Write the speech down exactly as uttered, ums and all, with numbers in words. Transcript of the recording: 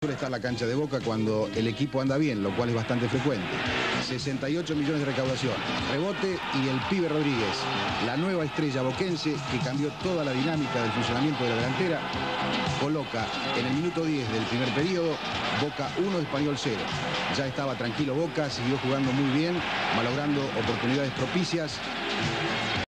Suele estar la cancha de Boca cuando el equipo anda bien, lo cual es bastante frecuente. sesenta y ocho millones de recaudación, rebote y el Pibe Rodríguez, la nueva estrella boquense que cambió toda la dinámica del funcionamiento de la delantera, coloca en el minuto diez del primer periodo Boca uno, Español cero. Ya estaba tranquilo Boca, siguió jugando muy bien, malogrando oportunidades propicias.